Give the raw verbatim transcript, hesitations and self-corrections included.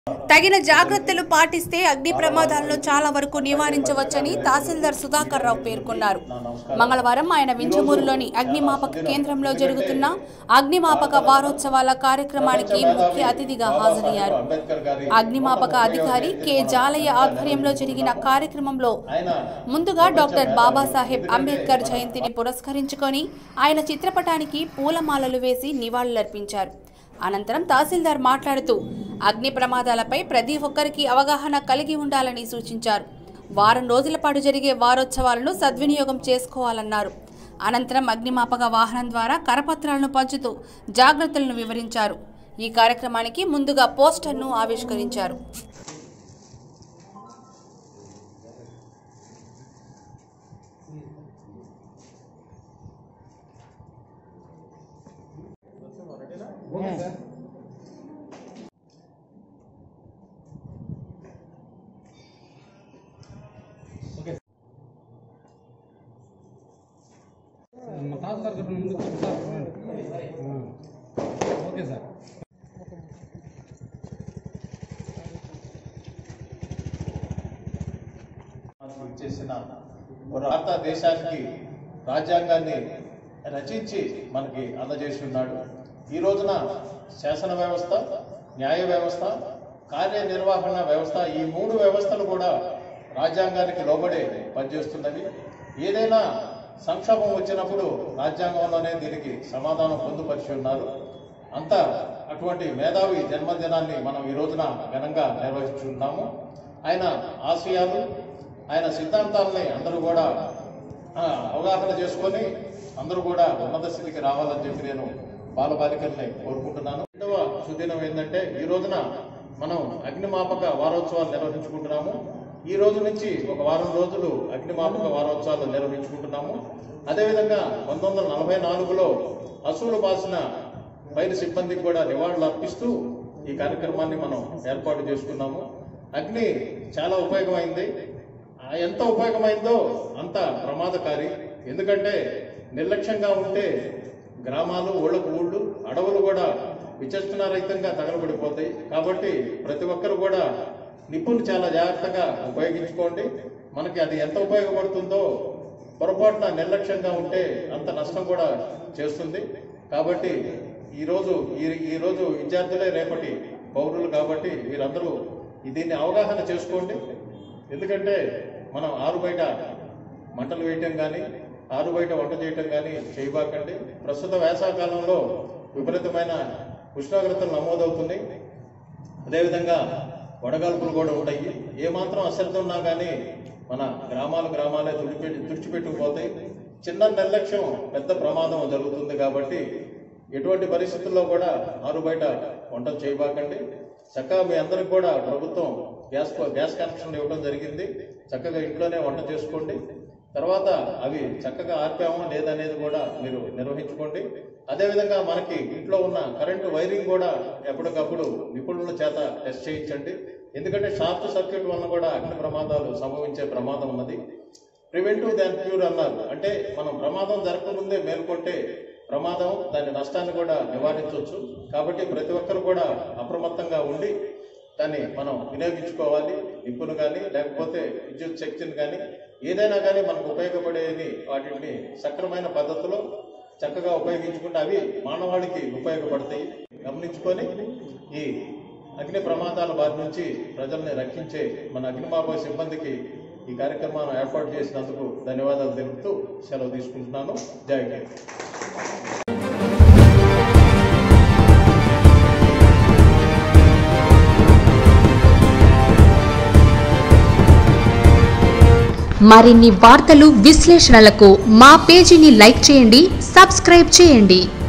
తగిన జాగ్రత్తలు పాటిస్తే అగ్ని ప్రమాదాలను చాలా వరకు నివారించవచ్చని తహసీల్దార్ సుధాకర్ రావు పేర్కొన్నారు. మంగళవారం ఆయన వింజమూరులోని అగ్నిమాపక కేంద్రంలో జరుగుతున్న అగ్నిమాపక వారోత్సవాల కార్యక్రమానికి ముఖ్య అతిథిగా హాజరయ్యారు. అగ్నిమాపక అధికారి కె జాలయ్య ఆధ్వర్యంలో జరిగిన కార్యక్రమంలో ముందుగా డాక్టర్ బాబాసాహెబ్ అంబేద్కర్ జయంతిని పురస్కరించుకొని ఆయన చిత్రపటానికి పూలమాలలు వేసి నివాళులర్పించారు. అనంతరం తహసీల్దార్ మాట్లాడుతూ అగ్ని ప్రమాదాలపై ప్రతి ఒక్కరికి అవగాహన కలిగి ఉండాలని సూచించారు. వారం రోజుల పాటు జరిగే వారోత్సవాలను సద్వినియోగం చేసుకోవాలన్నారు. అనంతరం అగ్నిమాపక వాహనం ద్వారా కరపత్రాలను పంచుతూ జాగ్రత్తలను వివరించారు. ఈ కార్యక్రమానికి ముందుగా పోస్టర్ను ఆవిష్కరించారు. Okay sir. చేసిన భారతదేశానికి రాజ్యాంగాన్ని రచించి మనకి అందజేసి ఉన్నాడు. ఈ రోజున శాసన వ్యవస్థ, న్యాయ వ్యవస్థ, కార్యనిర్వహణ వ్యవస్థ, ఈ మూడు వ్యవస్థలు కూడా రాజ్యాంగానికి లోబడే పనిచేస్తున్నవి. ఏదైనా సంక్షోభం వచ్చినప్పుడు రాజ్యాంగంలోనే దీనికి సమాధానం పొందుపరిచి ఉన్నారు. అంత అటువంటి మేధావి జన్మదినాన్ని మనం ఈ రోజున ఘనంగా నిర్వహిస్తున్నాము. ఆయన ఆశయాలు, ఆయన సిద్ధాంతాలని అందరూ కూడా అవగాహన చేసుకొని అందరూ కూడా ఉన్నత స్థితికి రావాలని చెప్పి నేను బాలబాలికల్ని కోరుకుంటున్నాను. రెండవ సుదినం ఏంటంటే ఈ రోజున మనం అగ్నిమాపక వారోత్సవాలు నిర్వహించుకుంటున్నాము. ఈ రోజు నుంచి ఒక వారం రోజులు అగ్నిమాపక వారోత్సవాలు నిర్వహించుకుంటున్నాము. అదేవిధంగా పంతొమ్మిది వందల నలభై నాలుగులో అసూలు బాసిన ఫైర్ సిబ్బందికి కూడా నివాళులు అర్పిస్తూ ఈ కార్యక్రమాన్ని మనం ఏర్పాటు చేసుకున్నాము. అగ్ని చాలా ఉపయోగమైంది. ఎంత ఉపయోగమైందో అంత ప్రమాదకారి. ఎందుకంటే నిర్లక్ష్యంగా ఉంటే గ్రామాలు, ఊళ్ళకు ఊళ్ళు, అడవులు కూడా విచక్షణారహితంగా తగలబడిపోతాయి. కాబట్టి ప్రతి ఒక్కరు కూడా నిప్పును చాలా జాగ్రత్తగా ఉపయోగించుకోండి. మనకి అది ఎంత ఉపయోగపడుతుందో పొరపాటున నిర్లక్ష్యంగా ఉంటే అంత నష్టం కూడా చేస్తుంది. కాబట్టి ఈరోజు ఈ ఈరోజు విద్యార్థులే రేపటి పౌరులు కాబట్టి వీరందరూ దీన్ని అవగాహన చేసుకోండి. ఎందుకంటే మనం ఆరు బయట మంటలు వేయటం కానీ, ఆరు బయట వంట చేయటం కానీ చేయబాకండి. ప్రస్తుత వేసవకాలంలో విపరీతమైన ఉష్ణోగ్రతలు నమోదవుతున్నాయి. అదేవిధంగా వడగాల్పులు కూడా ఉంటాయి. ఏమాత్రం అశ్రద్ధ ఉన్నా కానీ మన గ్రామాలు గ్రామాలే తుడిపెట్టి తుడిచిపెట్టుకుపోతాయి. చిన్న నిర్లక్ష్యం పెద్ద ప్రమాదం జరుగుతుంది. కాబట్టి ఎటువంటి పరిస్థితుల్లో కూడా ఆరు బయట వంటలు చేయబాకండి. చక్కగా మీ అందరికి కూడా ప్రభుత్వం గ్యాస్ గ్యాస్ కనెక్షన్ ఇవ్వడం జరిగింది. చక్కగా ఇంట్లోనే వంట చేసుకోండి. తర్వాత అవి చక్కగా ఆర్పామో లేదనేది కూడా మీరు నిర్వహించుకోండి. అదేవిధంగా మనకి ఇంట్లో ఉన్న కరెంటు వైరింగ్ కూడా ఎప్పటికప్పుడు నిపుణుల చేత టెస్ట్ చేయించండి. ఎందుకంటే షార్ట్ సర్క్యూట్ వల్ల కూడా అగ్ని ప్రమాదాలు సంభవించే ప్రమాదం ఉన్నది. ప్రివెంటివ్ దాన్ క్యూర్ అన్నారు. అంటే మనం ప్రమాదం జరగకముందే మేల్కొంటే ప్రమాదం, దాని నష్టాన్ని కూడా నివారించవచ్చు. కాబట్టి ప్రతి ఒక్కరు కూడా అప్రమత్తంగా ఉండి దాన్ని మనం వినియోగించుకోవాలి. నిప్పును కానీ లేకపోతే విద్యుత్ శక్తిని కానీ ఏదైనా కానీ మనకు ఉపయోగపడేది వాటిని సక్రమైన పద్ధతిలో చక్కగా ఉపయోగించుకుంటే అవి మానవాళికి ఉపయోగపడతాయి. గమనించుకొని ఈ అగ్ని ప్రమాదాల బారి నుంచి ప్రజల్ని రక్షించే మన అగ్నిమాపక సిబ్బందికి ఈ కార్యక్రమాన్ని ఏర్పాటు చేసినందుకు ధన్యవాదాలు తెలుపుతూ సెలవు తీసుకుంటున్నాను. జై హింద్. మరిన్ని వార్తలు, విశ్లేషణలకు మా పేజీని లైక్ చేయండి, సబ్స్క్రైబ్ చేయండి.